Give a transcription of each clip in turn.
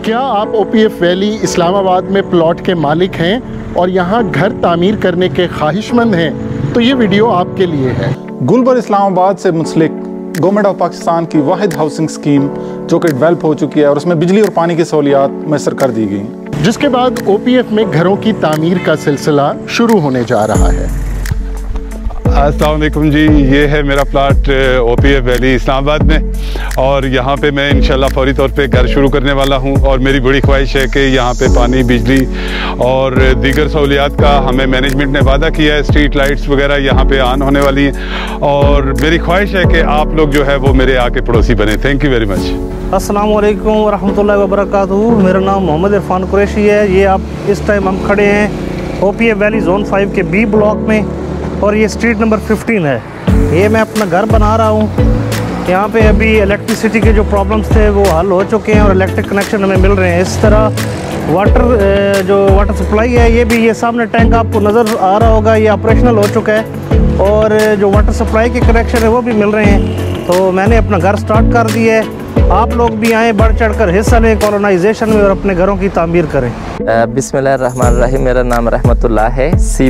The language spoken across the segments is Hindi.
क्या आप OPF वैली इस्लामाबाद में प्लॉट के मालिक हैं और यहाँ घर तामीर करने के ख्वाहिशमंद हैं तो ये वीडियो आपके लिए है। गुलबर इस्लामाबाद से मुंसलिक गवर्नमेंट ऑफ पाकिस्तान की वाहिद हाउसिंग स्कीम जो कि डेवलप हो चुकी है और उसमें बिजली और पानी की सहूलियात मैसर कर दी गई, जिसके बाद OPF में घरों की तामीर का सिलसिला शुरू होने जा रहा है। अस्सलाम वालेकुम जी, ये है मेरा प्लाट OPF वैली इस्लामाबाद में और यहाँ पे मैं इंशाल्लाह फौरी तौर पे घर शुरू करने वाला हूँ। और मेरी बड़ी ख्वाहिश है कि यहाँ पे पानी, बिजली और दीगर सहूलियात का हमें मैनेजमेंट ने वादा किया है। स्ट्रीट लाइट्स वगैरह यहाँ पे ऑन होने वाली हैं और मेरी ख्वाहिश है कि आप लोग जो है वो मेरे आके पड़ोसी बने। Thank you very much. अस्सलाम वालेकुम वरहमतुल्लाहि वबरकातुहू। मेरा नाम मोहम्मद इरफान कुरैशी है। ये आप इस टाइम हम खड़े हैं OPF वैली जोन 5 के B ब्लॉक में और ये स्ट्रीट नंबर 15 है। ये मैं अपना घर बना रहा हूँ। यहाँ पे अभी इलेक्ट्रिसिटी के जो प्रॉब्लम्स थे वो हल हो चुके हैं और इलेक्ट्रिक कनेक्शन हमें मिल रहे हैं। इस तरह वाटर सप्लाई है, ये सामने टैंक आपको नज़र आ रहा होगा, ये ऑपरेशनल हो चुका है और जो वाटर सप्लाई के कनेक्शन है वो भी मिल रहे हैं। तो मैंने अपना घर स्टार्ट कर दिया है। आप लोग भी आएँ, बढ़ चढ़ कर हिस्सा लें कॉलोनाइजेशन में और अपने घरों की तामीर करें। बिस्मिल्लाहिर्रहमानिर्रहीम। मेरा नाम रहमतुल्लाह है। सी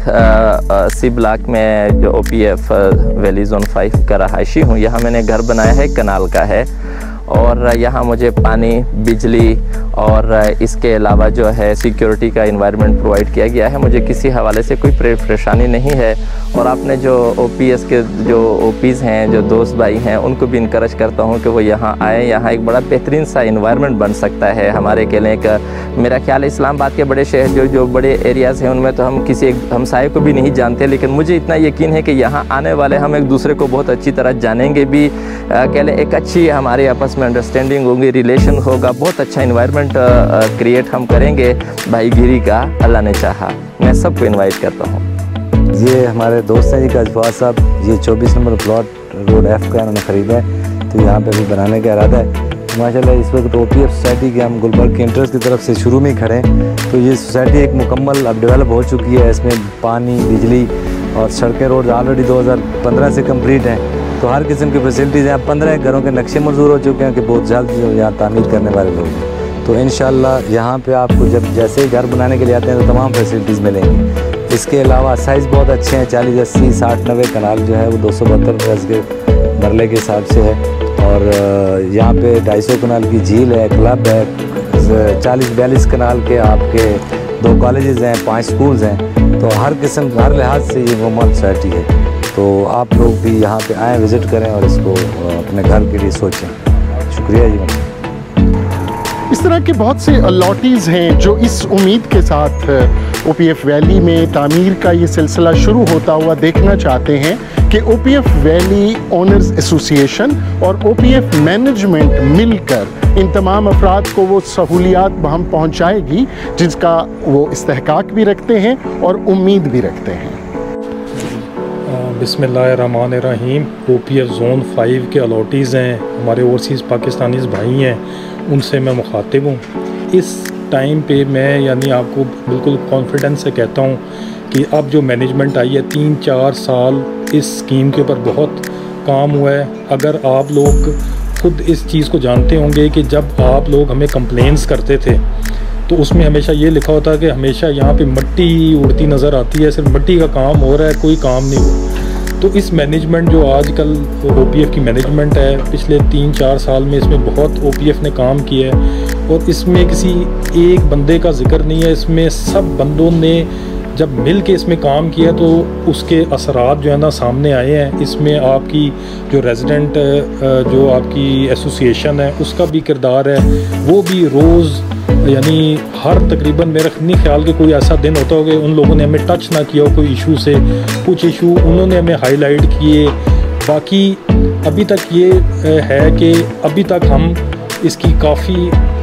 ब्लॉक में जो OPF वैली जोन 5 का रहायशी हूँ। यहाँ मैंने घर बनाया है, कनाल का है और यहाँ मुझे पानी, बिजली और इसके अलावा जो है सिक्योरिटी का इन्वायरमेंट प्रोवाइड किया गया है। मुझे किसी हवाले से कोई परेशानी नहीं है और आपने जो OPS के जो OPs हैं, जो दोस्त भाई हैं, उनको भी इनकरेज करता हूँ कि वो यहाँ आएँ। यहाँ एक बड़ा बेहतरीन सा इन्वायरमेंट बन सकता है हमारे के लिए। मेरा ख्याल है इस्लामाबाद के बड़े शहर जो बड़े एरियाज़ हैं उनमें तो हम किसी हमसाये को भी नहीं जानते, लेकिन मुझे इतना यकीन है कि यहाँ आने वाले हम एक दूसरे को बहुत अच्छी तरह जानेंगे भी। कह लें एक अच्छी हमारे आपस में अंडरस्टैंडिंग होगी, रिलेशन होगा, बहुत अच्छा इन्वायरमेंट क्रिएट हम करेंगे भाईगिरी का, अल्लाह ने चाहा। मैं सबको इन्वाइट करता हूँ। ये हमारे दोस्त हैं जी काजफार साहब, ये 24 नंबर प्लॉट रोड F का उन्होंने ख़रीदा है, तो यहाँ पे भी बनाने का इरादा है। माशाल्लाह इस वक्त OPF सोसाइटी के हम गुलबर्ग के इंटरेस्ट की तरफ से शुरू में ही खड़े हैं। तो ये सोसाइटी एक मुकम्मल अब डेवलप हो चुकी है। इसमें पानी, बिजली और सड़कें, रोड ऑलरेडी 2015 से कम्प्लीट हैं। तो हर किस्म की फैसिलिटीज़ हैं। 15 घरों के नक्शे मंजूर हो चुके हैं कि बहुत जल्द जो यहाँ तामीर करने वाले लोग हैं। तो इंशाल्लाह यहाँ पे आपको जब जैसे घर बनाने के लिए आते हैं तो तमाम फैसिलिटीज़ मिलेंगी। इसके अलावा साइज़ बहुत अच्छे हैं, 40, 80, 60, 90 कनाल जो है वो 272 गज के मरले के हिसाब से है। और यहाँ पे 250 कनाल की झील है, क्लब है, 40-42 कनाल के आपके 2 कॉलेजेस हैं, 5 स्कूल्स हैं। तो हर किस्म, हर लिहाज से ये मुकम्मल सोसाइटी है। तो आप लोग भी यहाँ पे आएँ, विज़िट करें और इसको अपने घर के लिए सोचें। शुक्रिया जी। इस तरह के बहुत से अलॉटीज़ हैं जो इस उम्मीद के साथ OPF वैली में तामीर का ये सिलसिला शुरू होता हुआ देखना चाहते हैं कि OPF वैली ओनर्स एसोसिएशन और OPF मैनेजमेंट मिलकर इन तमाम अफराद को वो सहूलियात हम पहुँचाएगी जिसका वो इस्तेहकाक भी रखते हैं और उम्मीद भी रखते हैं। बिस्मिल्लाहिर्रहमानिर्रहीम। OPF जोन 5 के अलॉटीज़ हैं, हमारे ओवरसीज़ पाकिस्तानीज़ भाई हैं, उनसे मैं मुखातिब हूँ। इस टाइम पे मैं यानी आपको बिल्कुल कॉन्फिडेंस से कहता हूँ कि अब जो मैनेजमेंट आई है, 3-4 साल इस स्कीम के ऊपर बहुत काम हुआ है। अगर आप लोग खुद इस चीज़ को जानते होंगे कि जब आप लोग हमें कंप्लेंट्स करते थे तो उसमें हमेशा ये लिखा होता है कि हमेशा यहाँ पे मिट्टी उड़ती नज़र आती है, सिर्फ मिट्टी का काम हो रहा है, कोई काम नहीं हुआ। तो इस मैनेजमेंट जो आजकल OPF की मैनेजमेंट है, पिछले 3-4 साल में इसमें बहुत OPF ने काम किया है और इसमें किसी एक बंदे का जिक्र नहीं है। इसमें सब बंदों ने जब मिल के इसमें काम किया तो उसके असरात जो है ना सामने आए हैं। इसमें आपकी जो रेजिडेंट जो आपकी एसोसिएशन है उसका भी किरदार है, वो भी रोज़ यानी हर तकरीबन मेरा नहीं ख्याल कि कोई ऐसा दिन होता होगा उन लोगों ने हमें टच ना किया हो कोई इशू से। कुछ इशू उन्होंने हमें हाईलाइट किए। बाकी अभी तक ये है कि अभी तक हम इसकी काफ़ी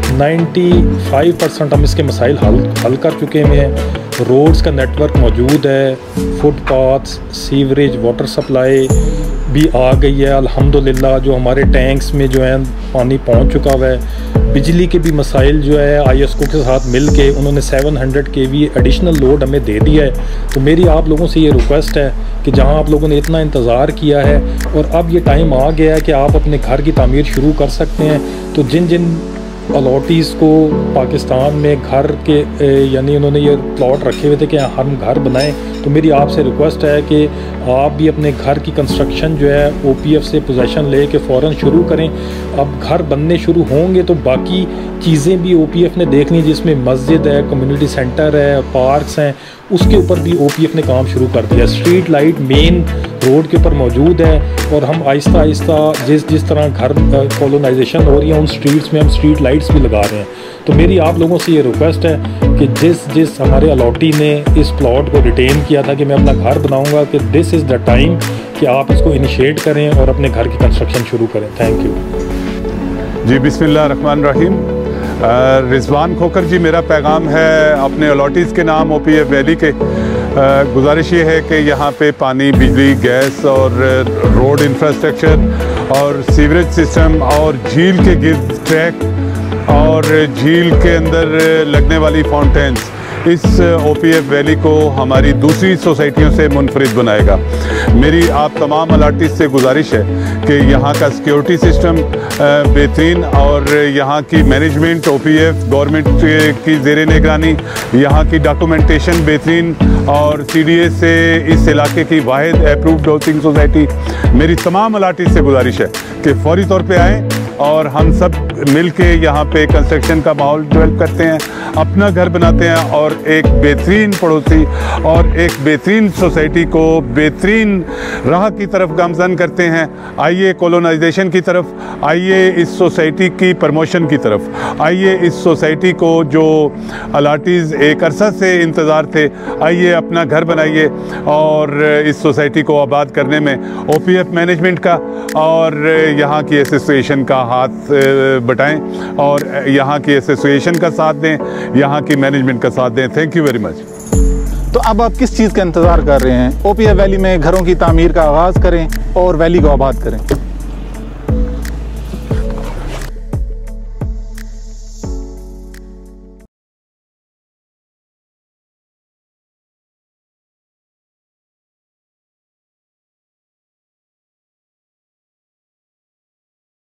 95% हम इसके मसाइल हल कर चुके हैं। रोड्स का नेटवर्क मौजूद है, फुटपाथ्स, सीवरेज, वाटर सप्लाई भी आ गई है अल्हम्दुलिल्लाह। जो हमारे टैंक्स में जो है पानी पहुंच चुका हुआ है। बिजली के भी मसाइल जो है ISO के साथ मिल के उन्होंने 700 kV एडिशनल लोड हमें दे दिया है। तो मेरी आप लोगों से ये रिक्वेस्ट है कि जहां आप लोगों ने इतना इंतज़ार किया है और अब ये टाइम आ गया है कि आप अपने घर की तामीर शुरू कर सकते हैं। तो जिन जिन अलॉटीज़ को पाकिस्तान में घर के यानी उन्होंने ये प्लॉट रखे हुए थे कि हम घर बनाएं, तो मेरी आपसे रिक्वेस्ट है कि आप भी अपने घर की कंस्ट्रक्शन जो है OPF से पोजेसन ले के फ़ौरन शुरू करें। अब घर बनने शुरू होंगे तो बाकी चीज़ें भी OPF ने देखनी, जिसमें मस्जिद है, कम्युनिटी सेंटर है, पार्क्स हैं, उसके ऊपर भी OPF ने काम शुरू कर दिया। स्ट्रीट लाइट मेन रोड के ऊपर मौजूद है और हम आहिस्ता आहिस्ता जिस तरह घर कॉलोनाइजेशन हो रही है उन स्ट्रीट्स में हम स्ट्रीट लाइट्स भी लगा रहे हैं। तो मेरी आप लोगों से ये रिक्वेस्ट है कि जिस हमारे अलॉटी ने इस प्लॉट को रिटेन किया था कि मैं अपना घर बनाऊंगा, कि दिस इज़ द टाइम कि आप इसको इनिशिएट करें और अपने घर की कंस्ट्रक्शन शुरू करें। थैंक यू जी। बिस्मिल्लाह रहमान रहीम। रिजवान खोकर जी, मेरा पैगाम है अपने अलॉटीज़ के नाम OPF वैली के। गुजारिश ये है कि यहाँ पे पानी, बिजली, गैस और रोड इंफ्रास्ट्रक्चर और सीवरेज सिस्टम और झील के गिर्द ट्रैक और झील के अंदर लगने वाली फाउंटेन्स इस OPF वैली को हमारी दूसरी सोसाइटियों से मुनफरिद बनाएगा। मेरी आप तमाम अलॉटीज़ से गुजारिश है कि यहाँ का सिक्योरिटी सिस्टम बेहतरीन और यहाँ की मैनेजमेंट OPF गवर्नमेंट की ज़ेर निगरानी, यहाँ की डॉक्यूमेंटेशन बेहतरीन और CDA से इस इलाके की वाहिद अप्रूव्ड हाउसिंग सोसाइटी। मेरी तमाम अलॉटीज़ से गुजारिश है कि फौरी तौर पे आएँ और हम सब मिल के यहाँ पे कंस्ट्रक्शन का माहौल डेवलप करते हैं, अपना घर बनाते हैं और एक बेहतरीन पड़ोसी और एक बेहतरीन सोसाइटी को बेहतरीन राह की तरफ गामजन करते हैं। आइए कॉलोनाइजेशन की तरफ, आइए इस सोसाइटी की प्रमोशन की तरफ, आइए इस सोसाइटी को जो अलॉटीज़ एक अरसा से इंतज़ार थे, आइए अपना घर बनाइए और इस सोसाइटी को आबाद करने में OPF मैनेजमेंट का और यहाँ की एसोसिएशन का हाथ बटाएं और यहाँ की एसोसिएशन का साथ दें, यहाँ की मैनेजमेंट का साथ दें। Thank you very much. तो अब आप किस चीज़ का इंतज़ार कर रहे हैं? OPF वैली में घरों की तामीर का आगाज़ करें और वैली को आबाद करें।